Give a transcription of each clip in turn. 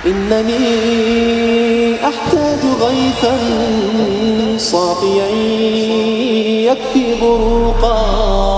إنني أحتاج غيثا صافيا يكفي بروقا.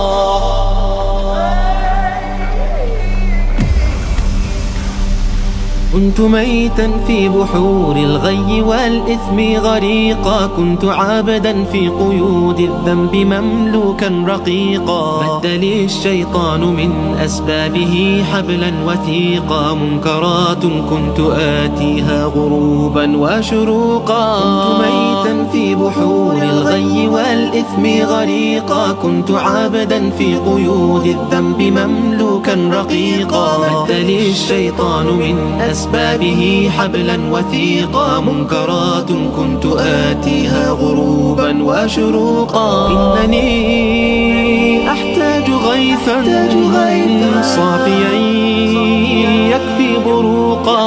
كنت ميتا في بحور الغي والإثم غريقا، كنت عابدا في قيود الذنب مملوكا رقيقا. مد لي الشيطان من أسبابه حبلا وثيقا، منكرات كنت آتيها غروبا وشروقا. كنت ميتا في بحور الغي والإثم غريقا، كنت عابدا في قيود الذنب مملوكا رقيقا. مد لي الشيطان من أسبابه حبلا وثيقا، منكرات كنت آتيها غروبا وشروقا. إنني أحتاج غيثا صافيا يكفي بروقا.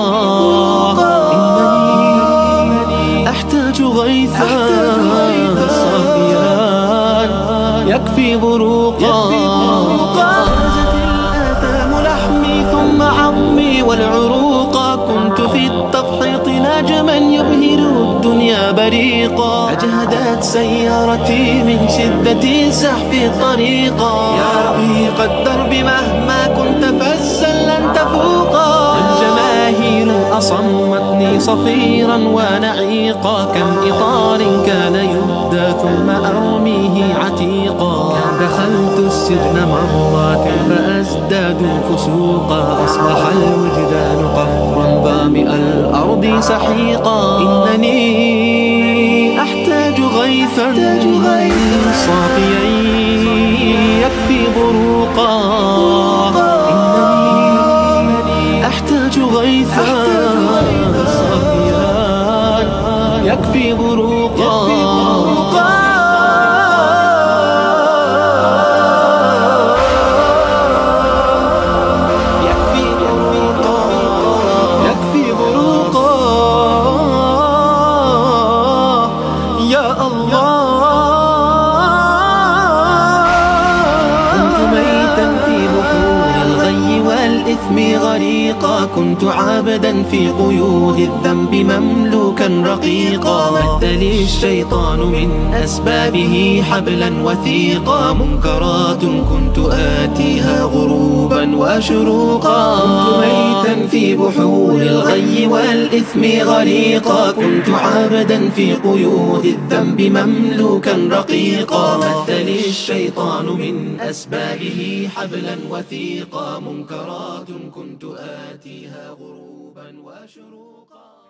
إنني أحتاج غيثا صافيا يكفي بروقا. جازت الآثام لحمي ثم عظمي والعروقا، كنت في التفحيط نجما يبهر الدنيا بريقا. أجهدت سيارتي من شدة زحف طريقا، يا رفيق الدرب مهما كنت فزا لن تفوقا. الجماهير أصمتني صفيرا ونعيقا، كم إطار كان يهدى ثم أرميه عتيقا. دخلت السجن مرات فأزداد فسوقا، أصبح الوجدان قفرا ظامئ الأرض سحيقا. إنني أحتاج غيثا صافيا يكفي بروقا. إنني أحتاج غيثا صافيا يكفي بروقا. غريقا، كنت عابدا في قيود الذنب مملوكا رقيقا. مد لي الشيطان من أسبابه حبلا وثيقا، منكرات كنت آتيها غروبا وشروقا. كنت ميتا في بحور الغي والإثم غريقا، كنت عابدا في قيود الذنب مملوكا رقيقا. مد لي الشيطان من أسبابه حبلا وثيقا، منكرات كنت آتيها غروبا وشروقا.